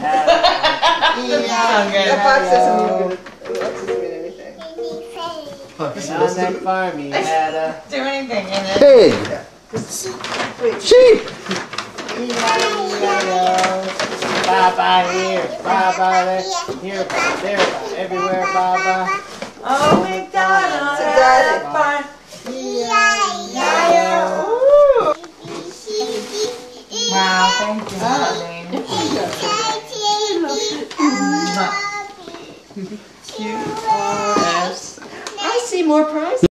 That box doesn't mean anything. On that farm, he had a Do anything in it. Pig. Sheep. Baba here, Baba there, here, there, everywhere, Baba. Oh, McDonald's had a farm. Wow, thank you, honey. QRS. I see more prizes.